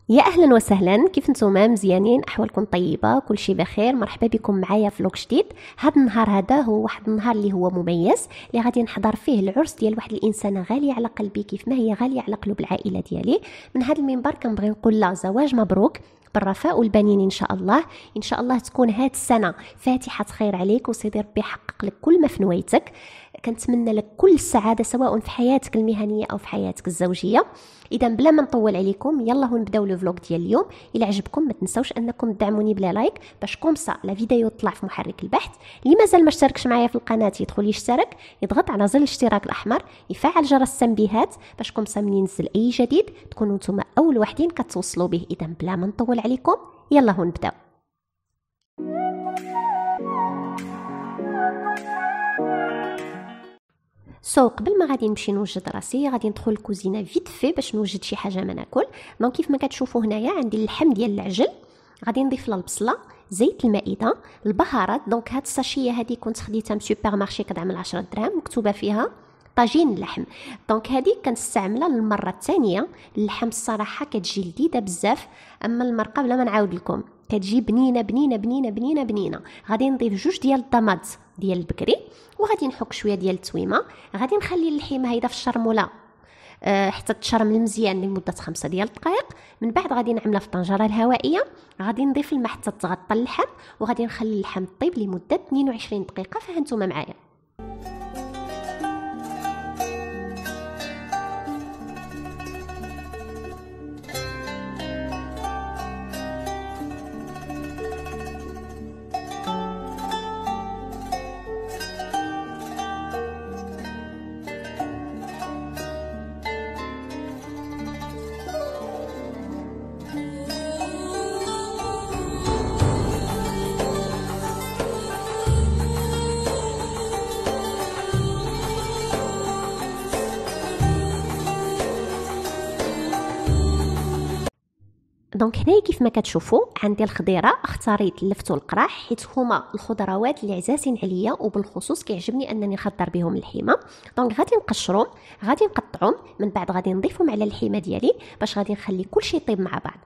يا اهلا وسهلا، كيف نتوما؟ مزيانين؟ احوالكم طيبه؟ كل شيء بخير. مرحبا بكم معايا في لوك جديد. هذا النهار هذا هو واحد النهار اللي هو مميز، اللي غادي نحضر فيه العرس ديال واحد الانسانه غاليه على قلبي كيف ما هي غاليه على قلوب العائله ديالي. من هذا المنبر كنبغي نقول لها زواج مبروك بالرفاء والبنين ان شاء الله. ان شاء الله تكون هاد السنه فاتحه خير عليك، وسيدي ربي يحقق لك كل ما في نوايتك. كنتمنى لك كل السعاده سواء في حياتك المهنيه او في حياتك الزوجيه. اذا بلا ما نطول عليكم يلا نبداو لو فلوق ديال اليوم. الى عجبكم ما تنساوش انكم تدعموني بلا لايك باش كومسا لا فيديو تطلع في محرك البحث. اللي مازال ما اشتركش معايا في القناه يدخل يشترك، يضغط على زر الاشتراك الاحمر، يفعل جرس التنبيهات باش كومسا من ينزل اي جديد تكونوا نتوما اول وحدين كتوصلوا به. اذا بلا ما نطول عليكم يلا نبداو. قبل ما غادي نمشي نوجد راسي غادي ندخل الكوزينه فيت في باش نوجد شي حاجه ما ناكل. دونك كيف ما كتشوفوا هنايا عندي اللحم ديال العجل، غادي نضيف له البصله، زيت المائده، البهارات. دونك هاد الساشيه هذه كنت خديتها من سوبر مارشي كتعمل 10 دراهم، مكتوبه فيها طاجين اللحم. دونك هذه كنستعملها للمره الثانيه. اللحم الصراحه كتجي لذيذه بزاف، اما المرقه بلا ما نعاود لكم كتجي بنينه بنينه بنينه بنينه بنينه. غادي نضيف جوج ديال الطماط ديال البكري، وغادي نحك شويه ديال التويمه. غادي نخلي اللحيمه هيدا في الشرموله حتى تشرمل مزيان لمده 5 ديال الدقائق. من بعد غادي نعملها في الطنجره الهوائيه. غادي نضيف الماء حتى تغطى اللحم، وغادي نخلي اللحم طيب لمده 22 دقيقه. فهانتوما معايا. دونك هنايا كيف ما كتشوفوا عندي الخضيره، اختاريت اللفت والقراح حيت هما الخضروات اللي عزازين عليا، وبالخصوص كيعجبني انني نخضر بهم اللحيمه. دونك غادي نقشرهم، غادي نقطعهم، من بعد غادي نضيفهم على اللحيمه ديالي باش غادي نخلي كل شيء يطيب مع بعض.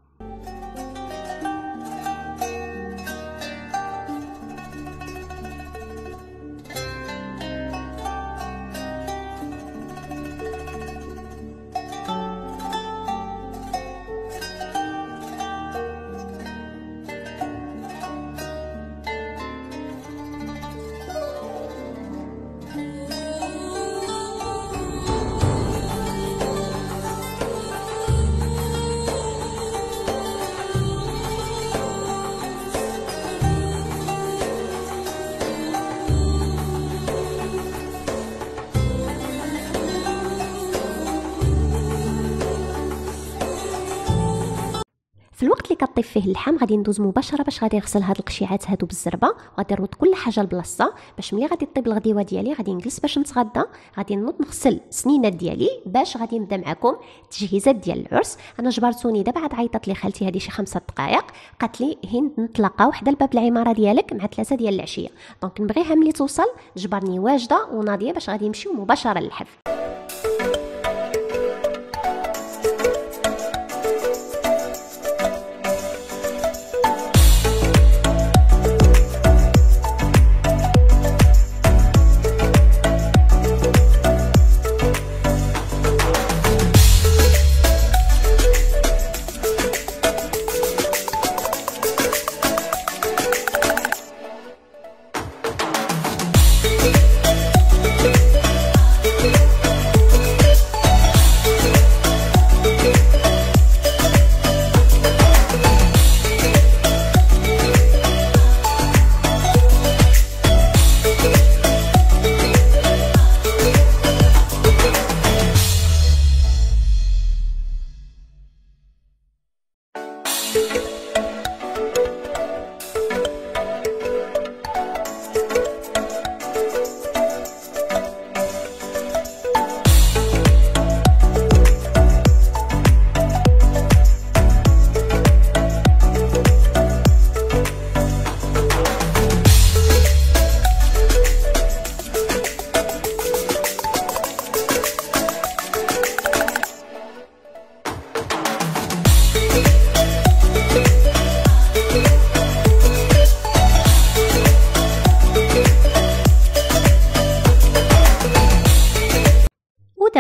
في الوقت اللي كطيب فيه اللحم غادي ندوز مباشره باش غادي نغسل هاد القشيعات هادو بالزربه، وغادي نرد كل حاجه لبلاصتها باش ملي غادي طيب الغديوه ديالي غادي نجلس باش نتغدى. غادي نوض نغسل سنينات ديالي باش غادي نبدا معكم التجهيزات ديال العرس. انا جبرتوني دابا عاد عيطت لي خالتي هذه شي 5 دقائق، قالت لي هند نتلاقاو حدا الباب العماره ديالك مع 3 ديال العشيه. دونك نبغيها ملي توصل جبرني واجده وناضيه باش غادي نمشيو مباشره للحفل.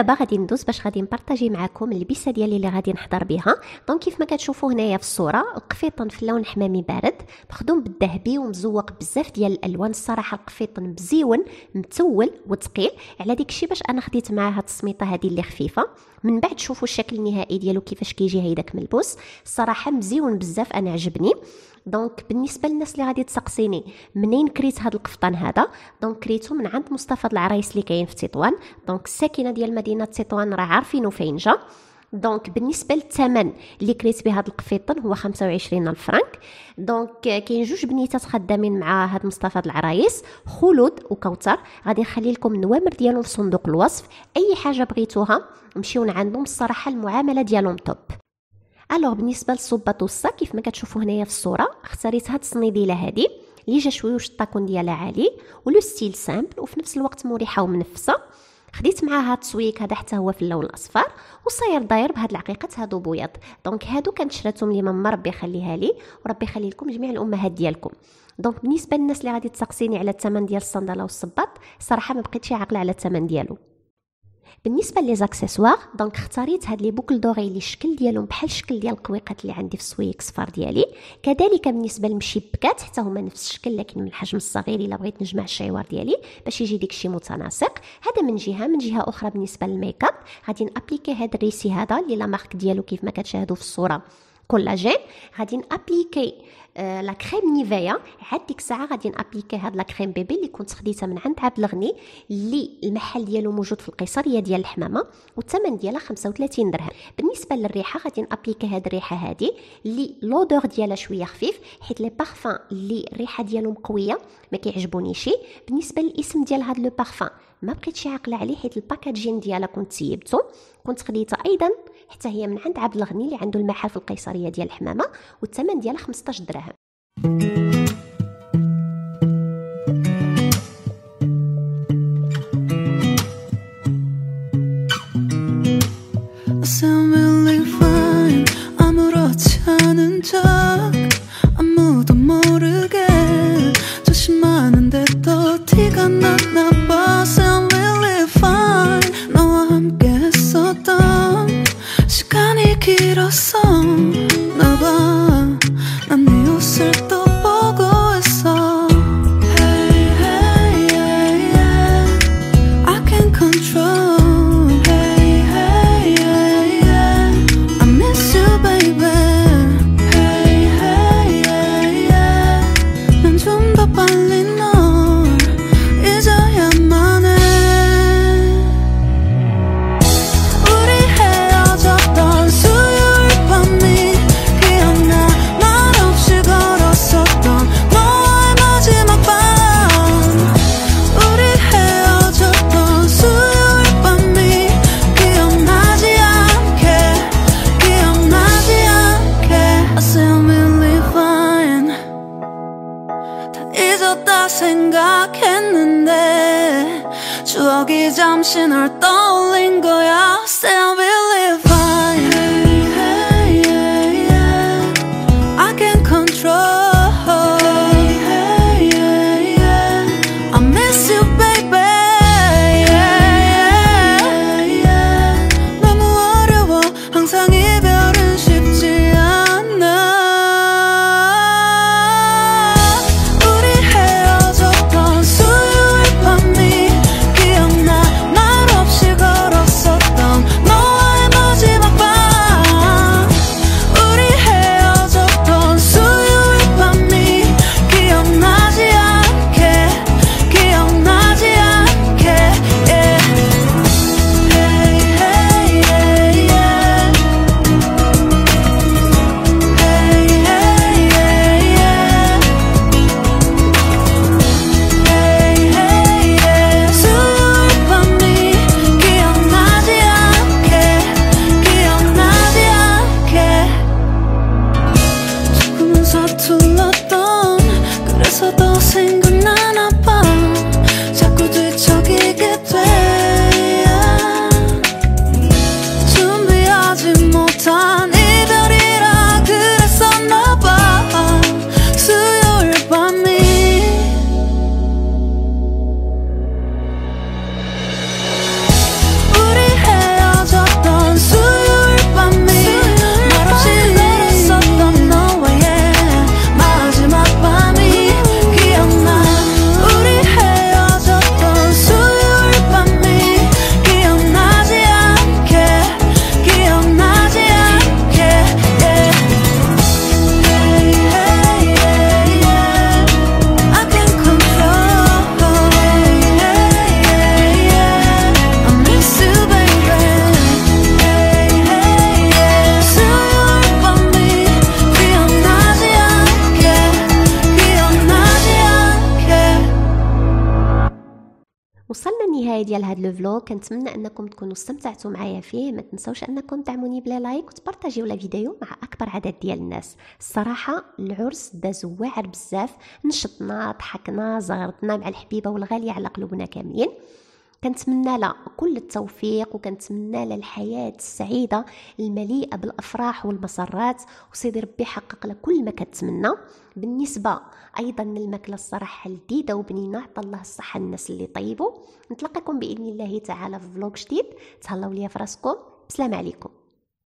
ودابا غادي ندوز باش غادي نبارطاجي معكم اللبسه ديالي اللي غادي نحضر بها. دونك كيف ما كتشوفوا هنايا في الصوره، القفيطن في اللون حمامي بارد مخدوم بالذهبي ومزوق بزاف ديال الالوان. الصراحه القفيطن مزيون متول وثقيل، على ديك الشيء باش انا خديت معاه هاد السميطه هذه اللي خفيفه. من بعد شوفوا الشكل النهائي ديالو كيفاش كيجي هيداك ملبوس، الصراحه مزيون بزاف، انا عجبني. دونك بالنسبه للناس اللي غادي تسقسيني منين كريت هذا القفطان هذا، دونك كريتو من عند مصطفى العرايس اللي كاين في تطوان. دونك الساكنه ديال مدينه تطوان راه عارفينه فين جا. دونك بالنسبه للثمن اللي كريت به هذا القفيطن هو 25 الف فرنك. دونك كاين جوج بنيتات خدامين مع هذا مصطفى العرايس، خلود وكوثر. غادي نخلي لكم النوامر ديالهم في صندوق الوصف، اي حاجه بغيتوها مشيو عندهم، الصراحه المعامله ديالهم توب. الوغ بالنسبه للصباط والصا كيف ما كتشوفوا هنايا في الصوره، اختاريت هاد الصنيديله هذه اللي جا شويوش الطاكون ديالها عالي ولو ستيل سامبل وفي نفس الوقت مريحه ومنفسه. خديت معاها التسويك هذا حتى هو في اللون الاصفر، وصاير داير بهاد العقيقات هادو بيض. دونك هادو كانت شراتهم لي ماما، ربي يخليها لي وربي يخلي لكم جميع الامهات ديالكم. دونك بالنسبه للناس اللي غادي تسقسيني على الثمن ديال الصنداله والصباط، صراحه ما بقيتش عاقله على الثمن ديالو. بالنسبه لي زاكسيسوار، دونك اختاريت هاد لي بوكل دوري اللي الشكل ديالهم بحال الشكل ديال القويقات اللي عندي في السويك صفار ديالي. كذلك بالنسبه للمشبكات حتى هما نفس الشكل لكن من الحجم الصغير الا بغيت نجمع الشعوار ديالي باش يجي داكشي متناسق. هذا من جهه. من جهه اخرى بالنسبه للميك اب غادي نابليكي هذا الريسي هذا اللي لا مارك ديالو كيف ما كتشاهدوا في الصوره كولاجين. غادي نابليكي لا كريم نيفيا. عاد ديك الساعه غادي نابليكي هاد لا كريم بيبي اللي كنت خديتها من عند عبد الغني، اللي المحل ديالو موجود في القيصريه ديال الحمامه، والثمن ديالها 35 درهم. بالنسبه للريحه غادي نابليكي هاد الريحه هادي اللي لودور ديالها شويه خفيف، حيت لي بارفان اللي الريحه ديالهم قويه ما كيعجبونيش. بالنسبه للاسم ديال هاد لو بارفان ما بقيتش عاقله عليه، حيت الباكاجين ديالها كنت سيبته، كنت خديتها ايضا حتى هي من عند عبد الغني اللي عنده المحل في القيصريه ديال الحمامه، والثمن ديالها 15 درهم. 아무도 모르게 조심하는데 또 티가 났나 봐. Sound really fine. 너와 함께 했었던 시간이 길었어. 나 봐, 난 네 옷을 또 보고 있어. Hey, hey, yeah, yeah. I can't control. Hey, hey, yeah, yeah. I miss you, baby. 빨리 널 잊어야만 해. 우리 헤어졌던 수요일 밤이 기억나. 말 없이 걸었었던 너와의 마지막 밤. 우리 헤어졌던 수요일 밤이 기억나지 않게, 기억나지 않게. I sound really fine. 잊었다 생각했는데 추억이 잠시 널 떠올린 거야. Still believe fine. Hey, hey, yeah, yeah. I can't control. Hey, hey, yeah, yeah. I miss you, baby. Yeah, yeah, yeah. 너무 어려워. 항상 이별은 쉽지 않아. 수요일 밤이 기억나. 말 없이 걸었었던 너와 النهايه ديال هذا الفلوق كنتمنى انكم تكونوا استمتعتوا معايا فيه. ما تنسوش انكم تعموني بلا لايك وتبارطاجيو لا فيديو مع اكبر عدد ديال الناس. الصراحه العرس داز واعر بزاف، نشطنا ضحكنا زغرتنا مع الحبيبه والغاليه على قلوبنا كاملين. كنتمنى له كل التوفيق وكنتمنى له الحياة السعيدة المليئة بالأفراح والمسرات، وسيدي ربي يحقق له كل ما كتمنى. بالنسبة أيضا للماكلة الصراحة لذيذة وبنينة، عطا الله الصحة الناس اللي طيبوا. نتلقاكم بإذن الله تعالى في فلوق جديد. تهلاو ليا فراسكم، بسلام عليكم.